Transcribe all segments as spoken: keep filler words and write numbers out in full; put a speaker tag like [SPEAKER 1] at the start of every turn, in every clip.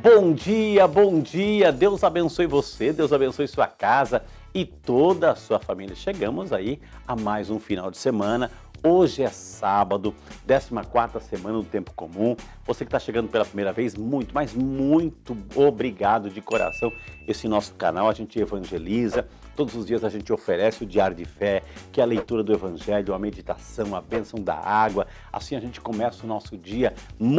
[SPEAKER 1] Bom dia, bom dia, Deus abençoe você, Deus abençoe sua casa e toda a sua família. Chegamos aí a mais um final de semana. Hoje é sábado, décima quarta semana do Tempo Comum. Você que está chegando pela primeira vez, muito, mas muito obrigado de coração. Esse nosso canal, a gente evangeliza. Todos os dias a gente oferece o Diário de Fé, que é a leitura do Evangelho, a meditação, a bênção da água. Assim a gente começa o nosso dia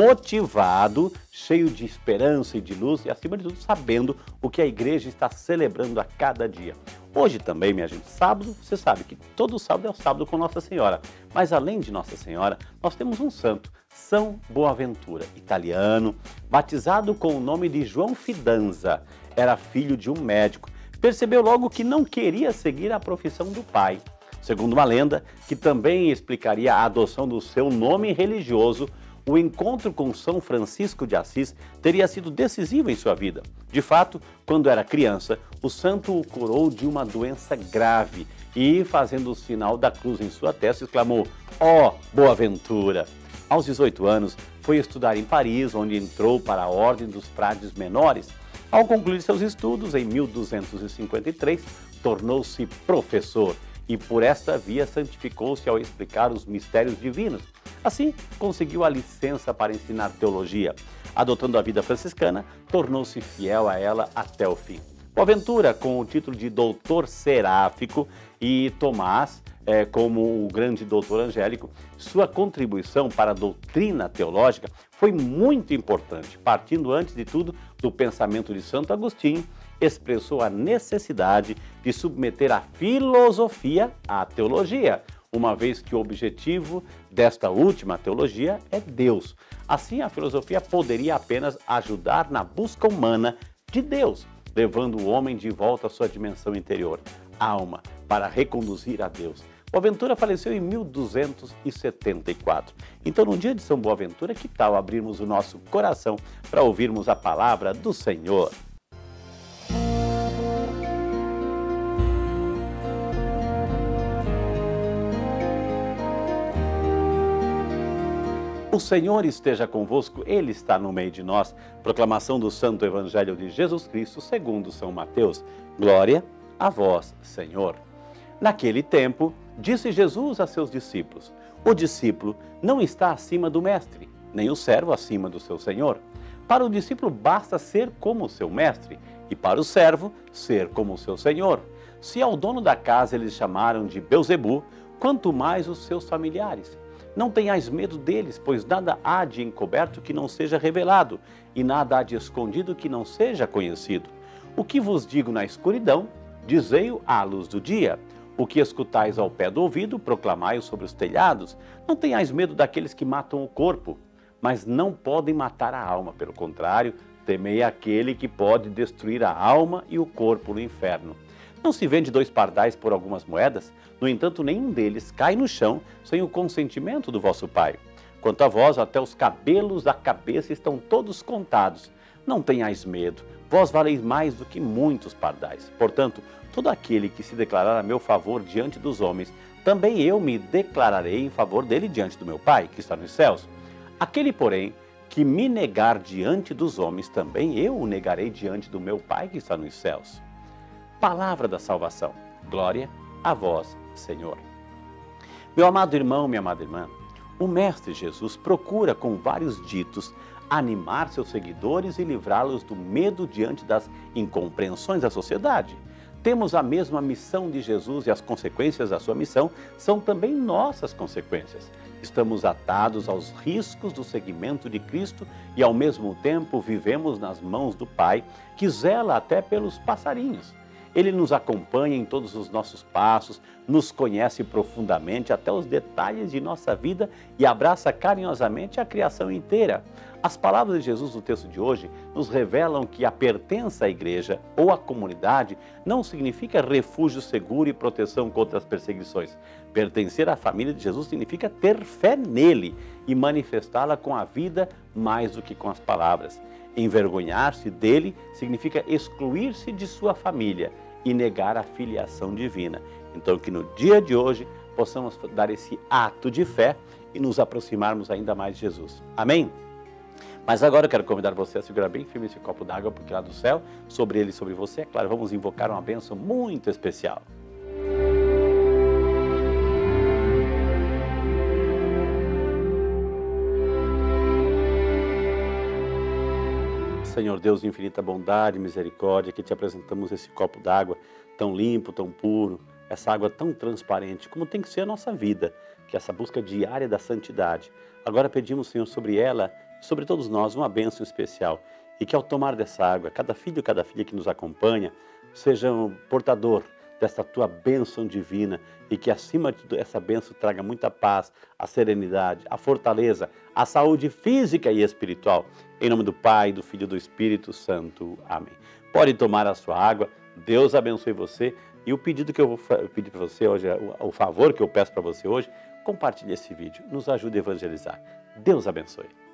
[SPEAKER 1] motivado, cheio de esperança e de luz e, acima de tudo, sabendo o que a igreja está celebrando a cada dia. Hoje também, minha gente, sábado, você sabe que todo sábado é o sábado com Nossa Senhora. Mas além de Nossa Senhora, nós temos um santo, São Boaventura, italiano, batizado com o nome de João Fidanza. Era filho de um médico. Percebeu logo que não queria seguir a profissão do pai. Segundo uma lenda, que também explicaria a adoção do seu nome religioso, o encontro com São Francisco de Assis teria sido decisivo em sua vida. De fato, quando era criança, o santo o curou de uma doença grave e, fazendo o sinal da cruz em sua testa, exclamou: "Ó, Boaventura!". Aos dezoito anos, foi estudar em Paris, onde entrou para a Ordem dos Frades Menores. Ao concluir seus estudos, em mil duzentos e cinquenta e três, tornou-se professor e, por esta via, santificou-se ao explicar os mistérios divinos. Assim, conseguiu a licença para ensinar teologia. Adotando a vida franciscana, tornou-se fiel a ela até o fim. Boaventura, com o título de doutor seráfico, e Tomás, é, como o grande doutor angélico, sua contribuição para a doutrina teológica foi muito importante. Partindo, antes de tudo, do pensamento de Santo Agostinho, expressou a necessidade de submeter a filosofia à teologia, uma vez que o objetivo desta última teologia é Deus. Assim, a filosofia poderia apenas ajudar na busca humana de Deus, levando o homem de volta à sua dimensão interior, alma, para reconduzir a Deus. Boaventura faleceu em mil duzentos e setenta e quatro. Então, no dia de São Boaventura, que tal abrirmos o nosso coração para ouvirmos a palavra do Senhor? O Senhor esteja convosco, Ele está no meio de nós. Proclamação do Santo Evangelho de Jesus Cristo, segundo São Mateus. Glória a vós, Senhor. Naquele tempo, disse Jesus a seus discípulos: o discípulo não está acima do mestre, nem o servo acima do seu senhor. Para o discípulo basta ser como o seu mestre, e para o servo ser como o seu senhor. Se ao dono da casa eles chamaram de Belzebu, quanto mais os seus familiares. Não tenhais medo deles, pois nada há de encoberto que não seja revelado, e nada há de escondido que não seja conhecido. O que vos digo na escuridão, dizei-o à luz do dia. O que escutais ao pé do ouvido, proclamai-o sobre os telhados. Não tenhais medo daqueles que matam o corpo, mas não podem matar a alma. Pelo contrário, temei aquele que pode destruir a alma e o corpo no inferno. Não se vende dois pardais por algumas moedas? No entanto, nenhum deles cai no chão sem o consentimento do vosso Pai. Quanto a vós, até os cabelos da cabeça estão todos contados. Não tenhais medo, vós valeis mais do que muitos pardais. Portanto, todo aquele que se declarar a meu favor diante dos homens, também eu me declararei em favor dele diante do meu Pai, que está nos céus. Aquele, porém, que me negar diante dos homens, também eu o negarei diante do meu Pai, que está nos céus. Palavra da salvação. Glória a vós, Senhor. Meu amado irmão, minha amada irmã, o Mestre Jesus procura, com vários ditos, animar seus seguidores e livrá-los do medo diante das incompreensões da sociedade. Temos a mesma missão de Jesus e as consequências da sua missão são também nossas consequências. Estamos atados aos riscos do seguimento de Cristo e, ao mesmo tempo, vivemos nas mãos do Pai, que zela até pelos passarinhos. Ele nos acompanha em todos os nossos passos, nos conhece profundamente até os detalhes de nossa vida e abraça carinhosamente a criação inteira. As palavras de Jesus no texto de hoje nos revelam que a pertença à igreja ou à comunidade não significa refúgio seguro e proteção contra as perseguições. Pertencer à família de Jesus significa ter fé nele e manifestá-la com a vida mais do que com as palavras. Envergonhar-se dele significa excluir-se de sua família e negar a filiação divina. Então, que no dia de hoje possamos dar esse ato de fé e nos aproximarmos ainda mais de Jesus. Amém? Mas agora eu quero convidar você a segurar bem firme esse copo d'água, porque lá do céu, sobre ele e sobre você, é claro, vamos invocar uma bênção muito especial. Senhor Deus de infinita bondade e misericórdia, que te apresentamos esse copo d'água tão limpo, tão puro, essa água tão transparente, como tem que ser a nossa vida, que é essa busca diária da santidade. Agora pedimos, Senhor, sobre ela e sobre todos nós uma bênção especial, e que ao tomar dessa água, cada filho e cada filha que nos acompanha, seja um portador desta tua bênção divina, e que acima de tudo essa bênção traga muita paz, a serenidade, a fortaleza, a saúde física e espiritual. Em nome do Pai, do Filho e do Espírito Santo. Amém. Pode tomar a sua água, Deus abençoe você, e o pedido que eu vou pedir para você hoje, o favor que eu peço para você hoje, compartilhe esse vídeo, nos ajude a evangelizar. Deus abençoe.